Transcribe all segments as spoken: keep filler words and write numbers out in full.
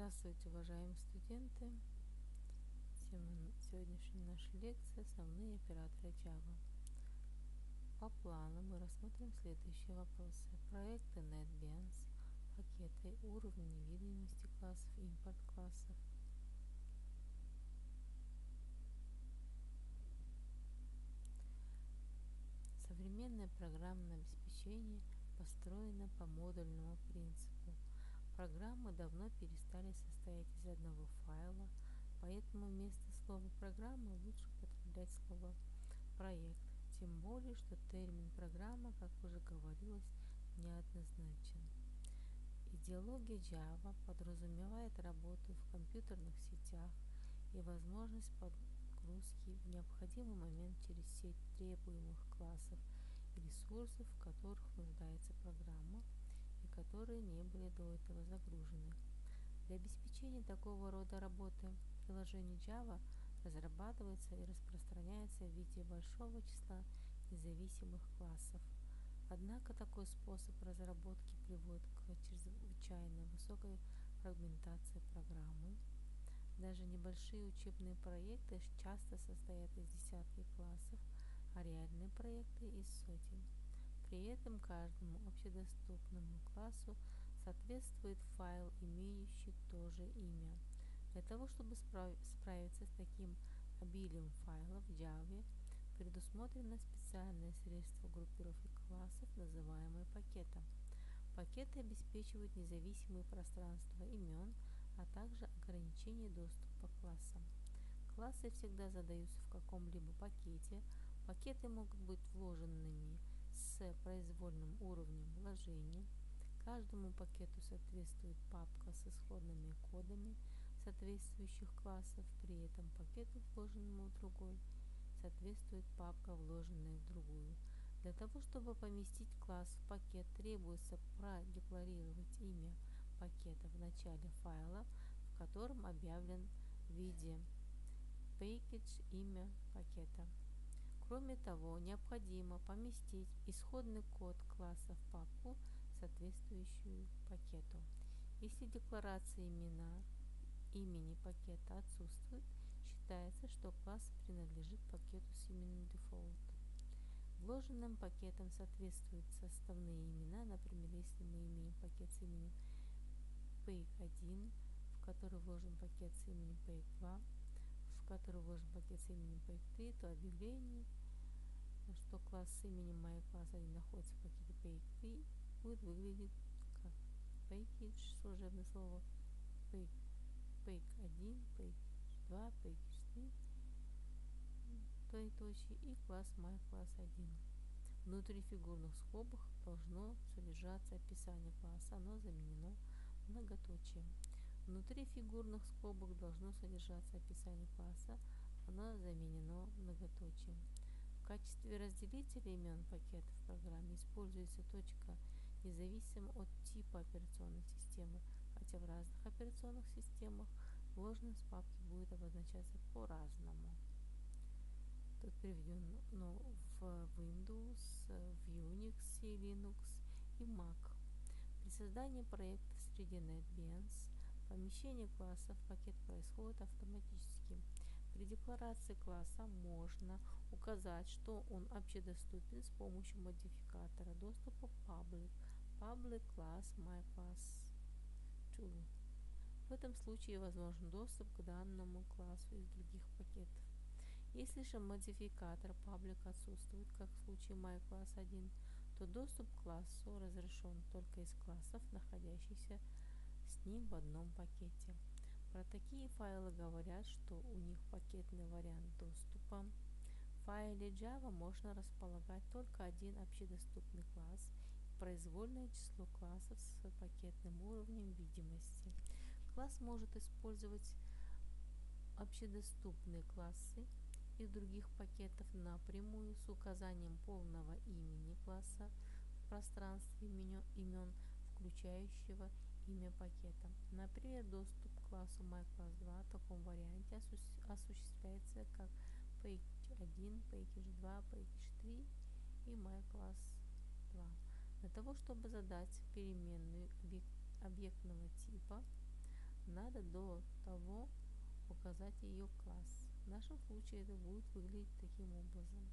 Здравствуйте, уважаемые студенты! Тема сегодняшней нашей лекции — основные операторы Java. По плану мы рассмотрим следующие вопросы: проекты NetBeans, пакеты, уровни невидимости классов, импорт классов. Современное программное обеспечение построено по модульному принципу. Программы давно перестали состоять из одного файла, поэтому вместо слова «программа» лучше употреблять слово «проект», тем более, что термин «программа», как уже говорилось, неоднозначен. Идеология Java подразумевает работу в компьютерных сетях и возможность подгрузки в необходимый момент через сеть требуемых классов и ресурсов, в которых нуждается программа, и которые не были до этого загружены. Для обеспечения такого рода работы приложение Java разрабатывается и распространяется в виде большого числа независимых классов. Однако такой способ разработки приводит к чрезвычайно высокой фрагментации программы. Даже небольшие учебные проекты часто состоят из десятков классов, а реальные проекты из сотен. При этом каждому общедоступному классу соответствует файл, имеющий то же имя. Для того, чтобы справиться с таким обилием файлов в Java, предусмотрено специальное средство группировки классов, называемое пакетом. Пакеты обеспечивают независимые пространства имен, а также ограничение доступа к классам. Классы всегда задаются в каком-либо пакете. Пакеты могут быть вложенными с произвольным уровнем вложения. Каждому пакету соответствует папка с исходными кодами соответствующих классов, при этом пакету, вложенному в другой, соответствует папка, вложенная в другую. Для того, чтобы поместить класс в пакет, требуется продекларировать имя пакета в начале файла, в котором объявлен в виде package имя пакета. Кроме того, необходимо поместить исходный код класса в папку, соответствующую пакету. Если декларация имена, имени пакета отсутствует, считается, что класс принадлежит пакету с именем default. Вложенным пакетам соответствуют составные имена. Например, если мы имеем пакет с именем пейк один, в который вложен пакет с именем пейк два, в который вложен пакет с именем пейк три, то объявление, что класс с именем myClass один находится в пакете пейк три, будет выглядеть как package, служебное слово пейк один, пейк два, пейк три, двоеточие, и класс myClass один. Внутри фигурных скобок должно содержаться описание класса, оно заменено многоточием. Внутри фигурных скобок должно содержаться описание класса, оно заменено многоточием. В качестве разделителя имен пакетов в программе используется точка, независимо от типа операционной системы, хотя в разных операционных системах вложенность папки будет обозначаться по-разному. Тут приведено в Windows, в Unix, Linux и Mac. При создании проекта в среде NetBeans помещение класса в пакет происходит автоматически. При декларации класса можно указать, что он общедоступен с помощью модификатора доступа public, public class myClass two. В этом случае возможен доступ к данному классу из других пакетов. Если же модификатор public отсутствует, как в случае myClass один, то доступ к классу разрешен только из классов, находящихся с ним в одном пакете. Про такие файлы говорят, что у них пакетный вариант доступа. В файле Java можно располагать только один общедоступный класс и произвольное число классов с пакетным уровнем видимости. Класс может использовать общедоступные классы из других пакетов напрямую с указанием полного имени класса в пространстве имен, включающего имя пакета. Например, доступ к классу myClass два в таком варианте осуществляется как package один, package два, package три и myClass два. Для того, чтобы задать переменную объект, объектного типа, надо до того указать ее класс. В нашем случае это будет выглядеть таким образом.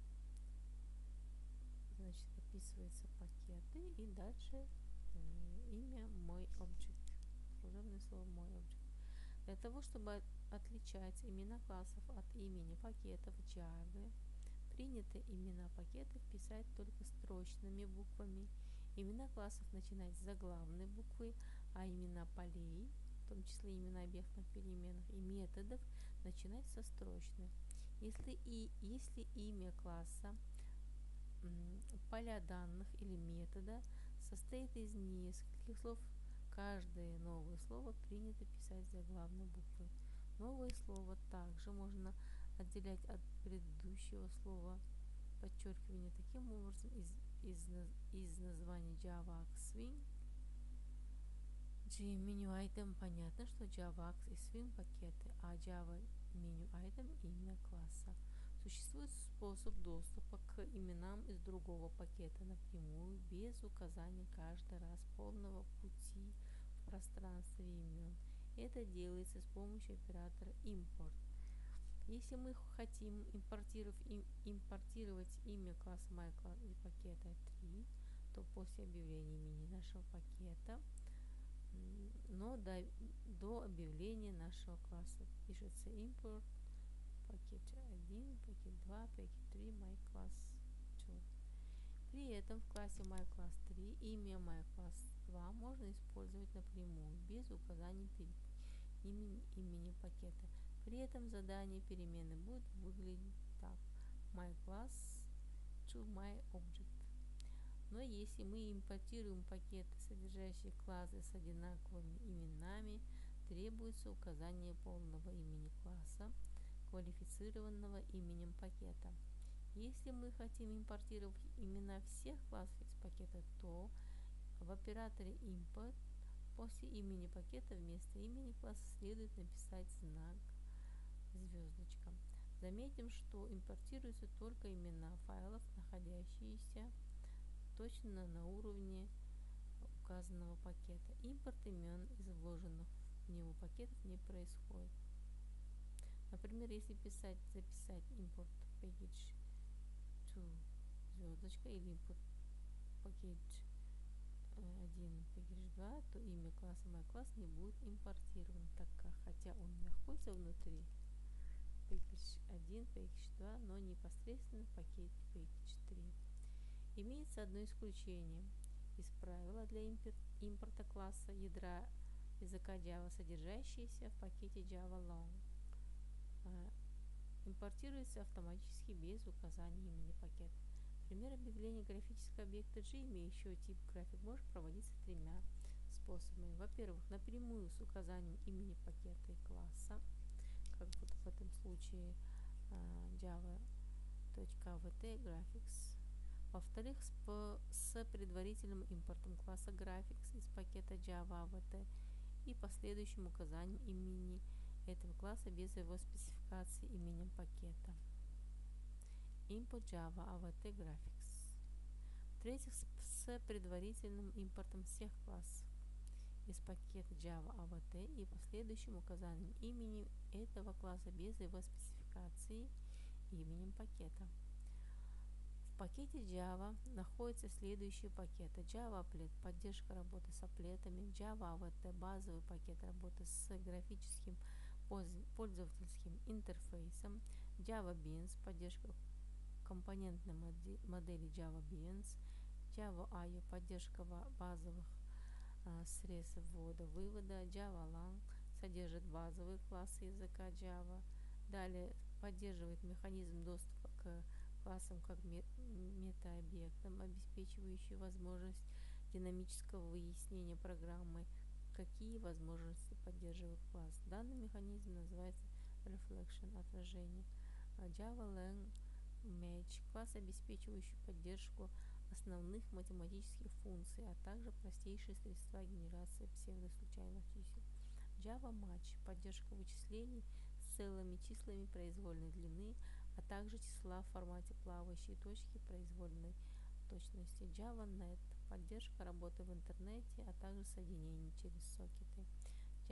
Значит, описываются пакеты и дальше э, имя мой объект. Служебное слово мой объект. Для того, чтобы отличать имена классов от имени пакетов в Java, принято имена пакетов писать только строчными буквами, имена классов начинать с заглавной буквы, а имена полей, в том числе имена объектных переменных и методов, начинать со строчных. Если, и, если имя класса, поля данных или метода состоит из нескольких слов, каждое новое слово принято писать заглавной буквой. Новое слово также можно отделять от предыдущего слова подчеркивания. Таким образом, из, из, из названия Javax Swing G-меню item понятно, что Javax и Swing пакеты, а Java меню item имя класса. Существует способ доступа к именам из другого пакета напрямую, без указания каждый раз полного пути в пространстве имен. Это делается с помощью оператора import. Если мы хотим импортировать, им, импортировать имя класса MyClass из пакета три, то после объявления имени нашего пакета, но до, до объявления нашего класса пишется import пакет один, пакет два, пакет три, MyClass два. При этом в классе MyClass три имя MyClass два можно использовать напрямую, без указания перед имени, имени пакета. При этом задание перемены будет выглядеть так: MyClass to MyObject. Но если мы импортируем пакеты, содержащие классы с одинаковыми именами, требуется указание полного имени класса, квалифицированного именем пакета. Если мы хотим импортировать имена всех классов из пакета, то в операторе import после имени пакета вместо имени класса следует написать знак звездочка. Заметим, что импортируются только имена файлов, находящиеся точно на уровне указанного пакета. Импорт имен из вложенных в него пакетов не происходит. Например, если писать, записать import package два звездочка или import package один package два, то имя класса MyClass не будет импортировано, так как хотя он находится внутри package один, package два, но непосредственно в пакете package три. Имеется одно исключение из правила для импорта класса ядра языка Java, содержащийся в пакете JavaLong. Импортируется автоматически без указания имени пакета. Пример объявления графического объекта G, имеющего тип график, может проводиться тремя способами. Во-первых, напрямую с указанием имени пакета и класса, как вот в этом случае java.avt graphics. Во-вторых, с предварительным импортом класса graphics из пакета java.avt и последующим указанием имени этого класса без его спецификации именем пакета. Import java.avt graphics. В-третьих, с предварительным импортом всех классов из пакета java.avt и последующим указанием имени этого класса без его спецификации именем пакета. В пакете Java находятся следующие пакеты: Java Applet, поддержка работы с аплетами, Java.avt, базовый пакет работы с графическим пользовательским интерфейсом, JavaBeans, поддержка компонентной модели JavaBeans, Java.io, поддержка базовых а, средств ввода-вывода, JavaLang содержит базовые классы языка Java, далее поддерживает механизм доступа к классам как метаобъектам, обеспечивающий возможность динамического выяснения программы, какие возможности поддерживает класс. Данный механизм называется Reflection, отражение. JavaLang Match – класс, обеспечивающий поддержку основных математических функций, а также простейшие средства генерации псевдослучайных чисел. JavaMatch – поддержка вычислений с целыми числами произвольной длины, а также числа в формате плавающей точки произвольной точности. JavaNet – поддержка работы в интернете, а также соединений через сокеты.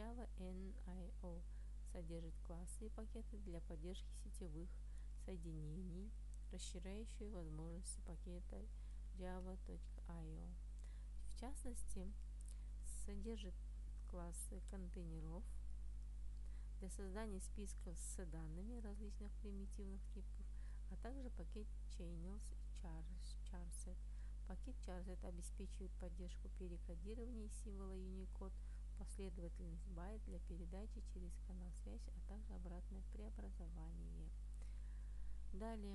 Java эн ай о содержит классы и пакеты для поддержки сетевых соединений, расширяющие возможности пакета java.io. В частности, содержит классы контейнеров для создания списков с данными различных примитивных типов, а также пакет channels и charset. Пакет charset обеспечивает поддержку перекодирования символа Unicode в последовательность байт для передачи через канал связи, а также обратное преобразование. Далее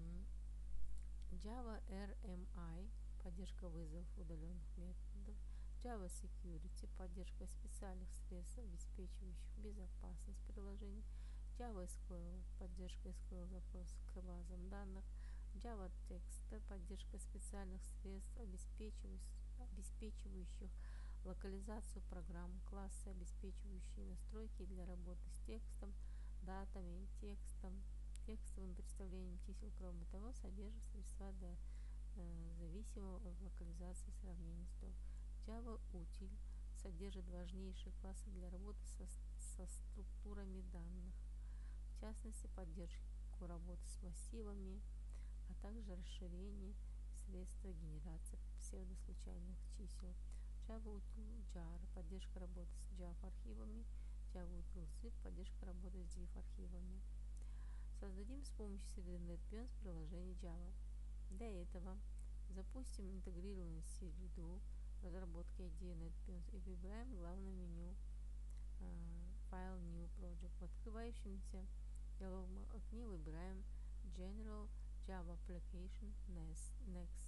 Java эр эм ай поддержка вызовов удаленных методов, Java Security поддержка специальных средств, обеспечивающих безопасность приложений, Java эс ку эль поддержка эс ку эль запросов к базам данных, Java Text поддержка специальных средств, обеспечивающих локализацию программ, классы, обеспечивающие настройки для работы с текстом, датами, текстом, текстовым представлением чисел. Кроме того, содержит средства для э, зависимого от локализации сравнения строк. Java Util содержит важнейшие классы для работы со, со структурами данных, в частности, поддержку работы с массивами, а также расширение средства генерации псевдослучайных чисел. Java Util jar поддержка работы с Java архивами, Java Util zip поддержка работы с div архивами. Создадим с помощью среды NetBeans приложение Java. Для этого запустим интегрированную среду разработки ай ди NetBeans и выбираем в главном меню э, файл New Project. В открывающемся диалоговом окне выбираем General Java Application Next.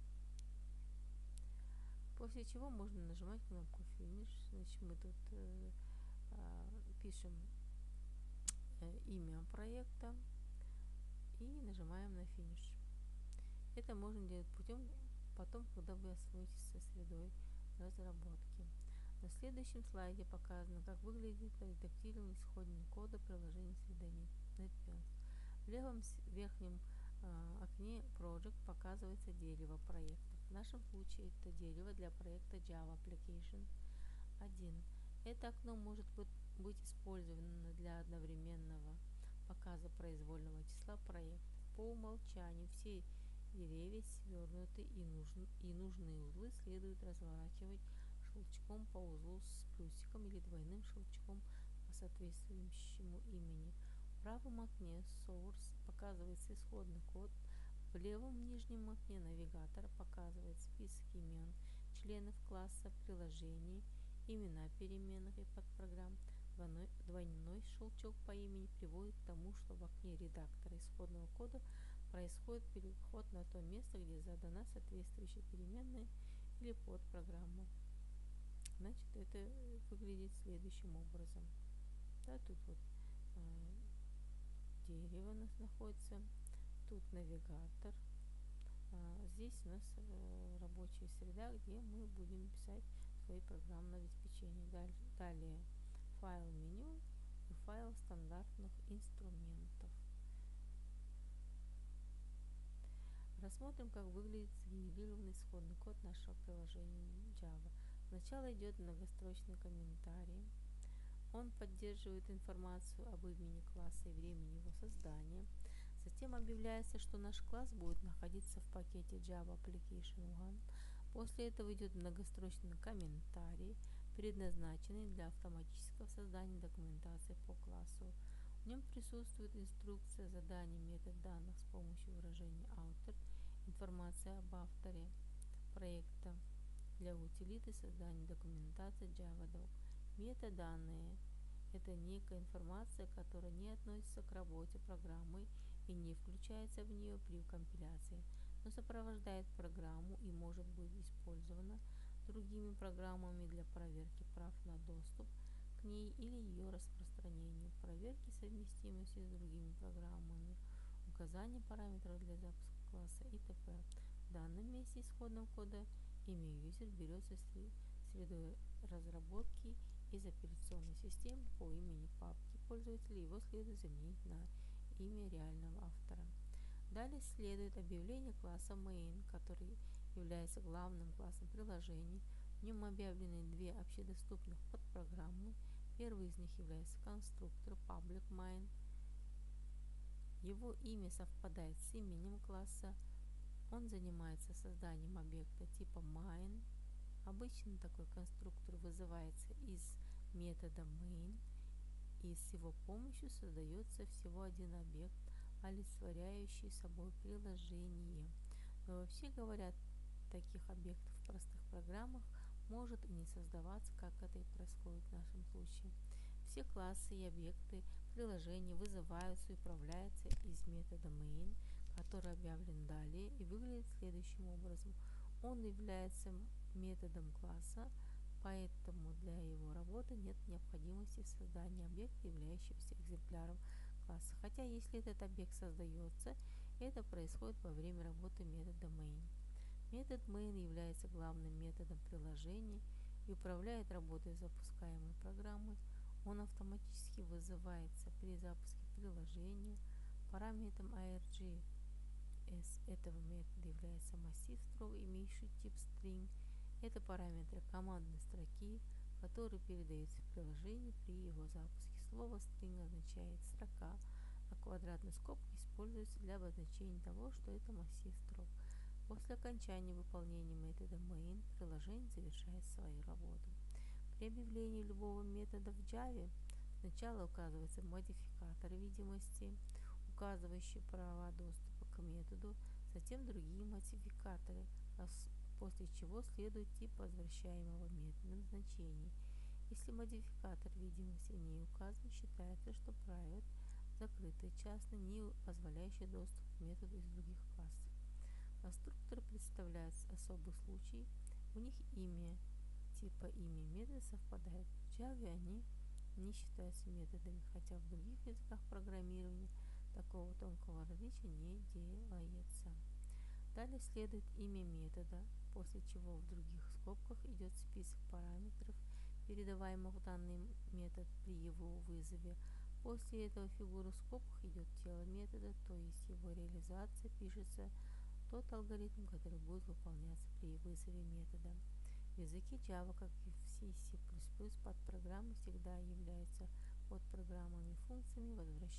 После чего можно нажимать кнопку Finish. Значит, мы тут э, э, пишем э, имя проекта и нажимаем на Finish. Это можно делать путем потом, когда вы освоитесь со средой разработки. На следующем слайде показано, как выглядит редактированный исходник кода приложения среды NetBeans. В левом верхнем э, окне Project показывается дерево проекта. В нашем случае это дерево для проекта Java Application один. Это окно может быть, быть использовано для одновременного показа произвольного числа проекта. По умолчанию все деревья свернуты и, нужн, и нужные узлы следует разворачивать щелчком по узлу с плюсиком или двойным щелчком по соответствующему имени. В правом окне Source показывается исходный код. В левом нижнем окне навигатора показывает список имен членов класса, приложений, имена переменных и подпрограмм. Двойной, двойной щелчок по имени приводит к тому, что в окне редактора исходного кода происходит переход на то место, где задана соответствующая переменная или подпрограмма. Значит, это выглядит следующим образом. Да, тут вот э, дерево у нас находится, тут навигатор, а здесь у нас э, рабочая среда, где мы будем писать свои программные обеспечения. Далее, далее файл меню и файл стандартных инструментов. Рассмотрим, как выглядит сгенерированный исходный код нашего приложения Java. Сначала идет многострочный комментарий. Он поддерживает информацию об имени класса и времени его создания. Затем объявляется, что наш класс будет находиться в пакете Java Application один. После этого идет многострочный комментарий, предназначенный для автоматического создания документации по классу. В нем присутствует инструкция задания метод данных с помощью выражения author, информация об авторе проекта для утилиты создания документации JavaDoc. Метаданные – это некая информация, которая не относится к работе программы и не включается в нее при компиляции, но сопровождает программу и может быть использована другими программами для проверки прав на доступ к ней или ее распространению, проверки совместимости с другими программами, указания параметров для запуска класса и т.п. В данном месте исходного кода имя user берется с средой разработки из операционной системы по имени папки пользователя, его следует заменить на имя реального автора. Далее следует объявление класса main, который является главным классом приложений. В нем объявлены две общедоступных подпрограммы Первый из них является конструктор public main. Его имя совпадает с именем класса. Он занимается созданием объекта типа main. Обычно такой конструктор вызывается из метода main, и с его помощью создается всего один объект, олицетворяющий собой приложение. Но вообще говоря, таких объектов в простых программах может и не создаваться, как это и происходит в нашем случае. Все классы и объекты приложения вызываются и управляются из метода main, который объявлен далее и выглядит следующим образом. Он является методом класса, поэтому для его работы нет необходимости в создании объекта, являющегося экземпляром класса. Хотя если этот объект создается, это происходит во время работы метода main. Метод main является главным методом приложения и управляет работой запускаемой программы. Он автоматически вызывается при запуске приложения. Параметром args этого метода является массив строк, имеющий тип string. Это параметры командной строки, который передается в приложение при его запуске. Слово string означает строка, а квадратные скобки используются для обозначения того, что это массив строк. После окончания выполнения метода main приложение завершает свою работу. При объявлении любого метода в Java сначала указывается модификатор видимости, указывающий права доступа к методу, затем другие модификаторы, после чего следует тип возвращаемого методом значений. Если модификатор видимости не указан, считается, что private закрытый, частный, не позволяющий доступ к методу из других классов. Конструкторы представляют особый случай, у них имя типа имя метода совпадает. В Java они не считаются методами, хотя в других языках программирования такого тонкого различия не делается. Далее следует имя метода, после чего в других скобках идет список параметров, передаваемых в данный метод при его вызове. После этого фигура в скобках идет тело метода, то есть его реализация, пишется тот алгоритм, который будет выполняться при вызове метода. В языке Java, как и в C++, подпрограммы всегда являются подпрограммами функциями,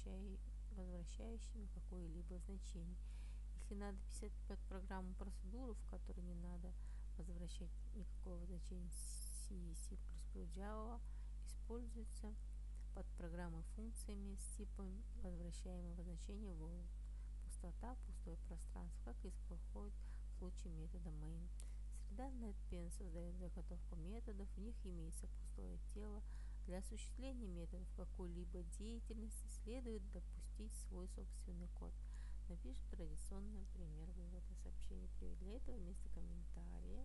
возвращающими какое-либо значение. Если надо писать под программу процедуру, в которой не надо возвращать никакого значения C и C++, Java используется под программой функциями с типом возвращаемого значения void. Пустота, пустое пространство, как и происходит в случае метода main. Среда NetBeans создает заготовку методов, в них имеется пустое тело. Для осуществления методов какой-либо деятельности следует допустить свой собственный код. Напишем традиционный пример вывода сообщений. Привет. Для этого вместо комментария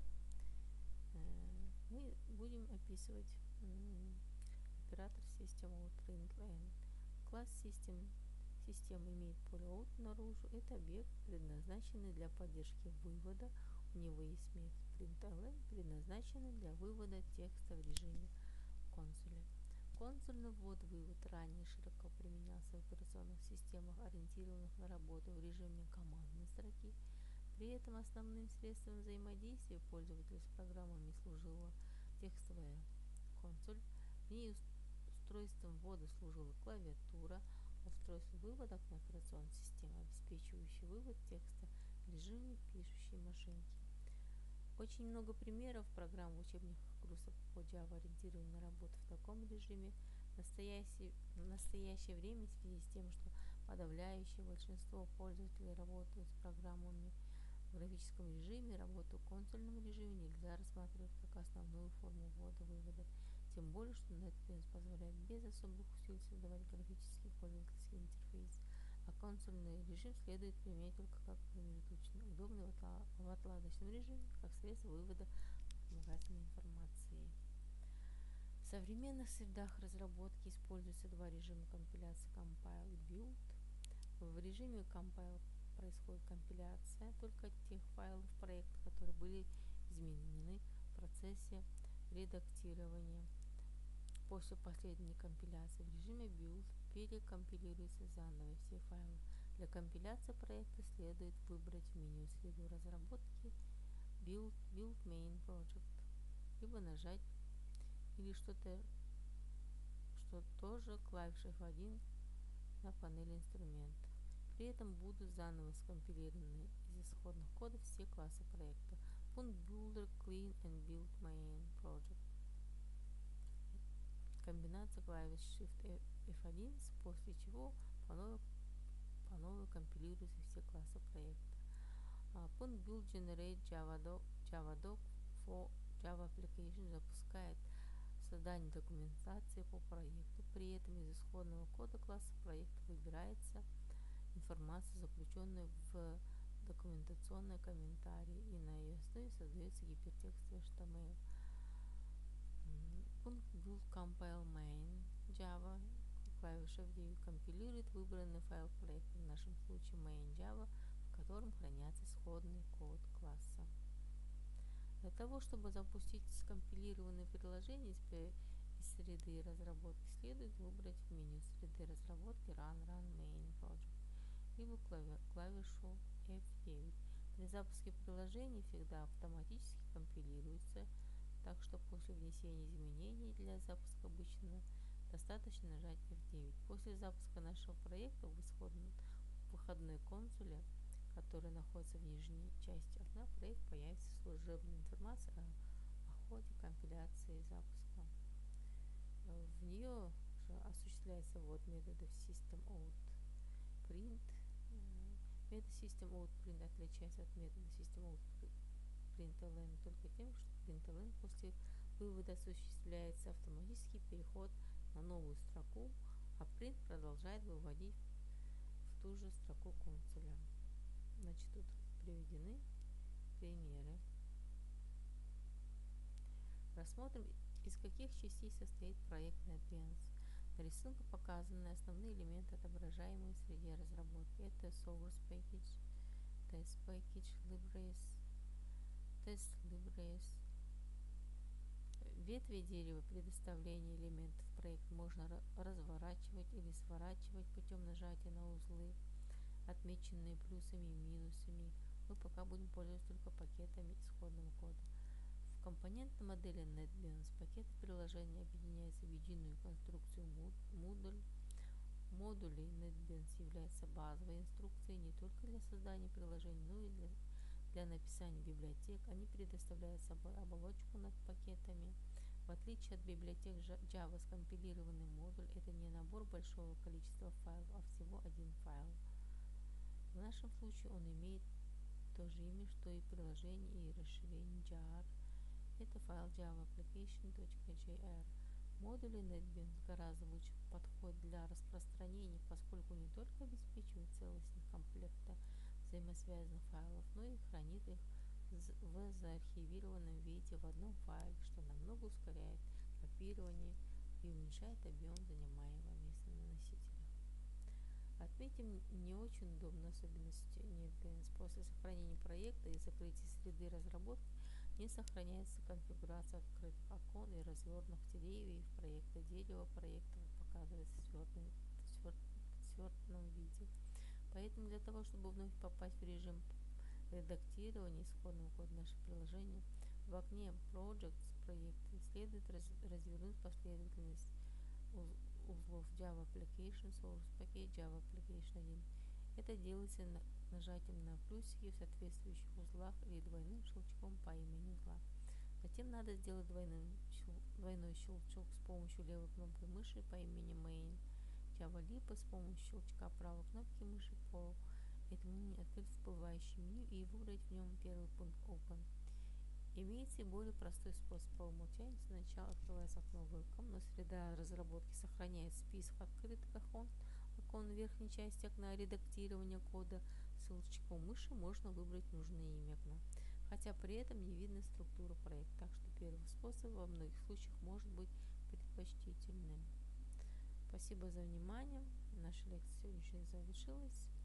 э, мы будем описывать э, оператор system.out.println. Класс system Система имеет поле out наружу. Это объект, предназначенный для поддержки вывода. У него есть метод println, предназначенный для вывода текста в режиме консоли. Консольный ввод-вывод ранее широко применялся в операционных системах, ориентированных на работу в режиме командной строки. При этом основным средством взаимодействия пользователя с программами служила текстовая консоль. В ней устройством ввода служила клавиатура, устройство вывода на операционной системе, обеспечивающее вывод текста в режиме пишущей машинки. Очень много примеров программ в учебниках курсов по Java ориентированы на работу в таком режиме. В настоящее, в настоящее время, в связи с тем, что подавляющее большинство пользователей работают с программами в графическом режиме, работу в консольном режиме нельзя рассматривать как основную форму ввода-вывода. Тем более, что NetBeans позволяет без особых усилий создавать графический пользовательский интерфейс, а консольный режим следует применять только как промежуточный, удобный в отладочном режиме, как средство вывода вспомогательной информации. В современных средах разработки используются два режима компиляции: compile и build. В режиме compile происходит компиляция только тех файлов проекта, которые были изменены в процессе редактирования. После последней компиляции в режиме build перекомпилируются заново все файлы. Для компиляции проекта следует выбрать в меню среду разработки build, build main project, либо нажать или что-то тоже клавиша эф один на панели инструмента. При этом будут заново скомпилированы из исходных кодов все классы проекта. Punkt Builder, Clean and Build Main Project. Комбинация клавиш Shift эф один, после чего по новой, по новой компилируются все классы проекта. Uh, Punkt Build Generate JavaDoc, JavaDoc for Java Application запускает создание документации по проекту. При этом из исходного кода класса проекта выбирается информация, заключенная в документационные комментарии, и на ее основе создается гипертекст эйч ти эм эль. Punkt Build Compile Main Java, клавиша эф девять, компилирует выбранный файл проекта, в нашем случае main Java, в котором хранятся исходный код класса. Для того, чтобы запустить скомпилированное приложение из, из среды разработки, следует выбрать в меню среды разработки Run Run Main Project, либо клави клавишу эф девять. При запуске приложения всегда автоматически компилируется, так что после внесения изменений для запуска обычно достаточно нажать эф девять. После запуска нашего проекта в исходном выходной консоли, который находится в нижней части окна, проект появится служебная информация о, о ходе компиляции и запуска. В нее же осуществляется ввод методов SystemOutPrint. Метод SystemOutPrint отличается от метода SystemOutPrintln только тем, что println после вывода осуществляется автоматический переход на новую строку, а print продолжает выводить в ту же строку консоля. Значит, тут приведены примеры. Рассмотрим, из каких частей состоит проект NetBeans. На рисунке показаны основные элементы, отображаемые в среде разработки. Это Source Package, Test Package, Libraries, Test Libraries. Ветви дерева предоставления элементов проекта можно разворачивать или сворачивать путем нажатия на узлы, отмеченные плюсами и минусами. Мы пока будем пользоваться только пакетами исходного кода. В компонентной модели NetBeans пакеты приложения объединяются в единую конструкцию модуль. Модули NetBeans являются базовой инструкцией не только для создания приложений, но и для, для написания библиотек. Они предоставляют собой оболочку над пакетами. В отличие от библиотек Java, скомпилированный модуль – это не набор большого количества файлов, а всего один файл. В нашем случае он имеет то же имя, что и приложение и расширение jar. Это файл java-application.jr. Модули NetBeans гораздо лучше подходят для распространения, поскольку не только обеспечивают целостность комплекта взаимосвязанных файлов, но и хранит их в заархивированном виде в одном файле, что намного ускоряет копирование и уменьшает объем занимаемого места на носителях. Отметим не очень удобную особенность NetBeans. После сохранения проекта и закрытия среды разработки не сохраняется конфигурация открытых окон и развернутых деревьев проекта. Дерево проекта показывается в свертном виде. Поэтому для того, чтобы вновь попасть в режим редактирования исходного кода нашего приложения, в окне Projects проекта следует раз, развернуть последовательность узлов Java Application, Source Package, Java Application один. Это делается на, нажатием на плюсики в соответствующих узлах или двойным щелчком по имени узла. Затем надо сделать двойным, двойной щелчок с помощью левой кнопки мыши по имени Main Java, либо с помощью щелчка правой кнопки мыши по этому меню открыть всплывающее меню и выбрать в нем первый пункт Open. Имеется и более простой способ. По умолчанию сначала открывается окно Welcome, но среда разработки сохраняет список открытых окон, окон в верхней части окна редактирования кода. Щелчком мыши можно выбрать нужное имя окна, хотя при этом не видно структуру проекта, так что первый способ во многих случаях может быть предпочтительным. Спасибо за внимание. Наша лекция сегодня завершилась.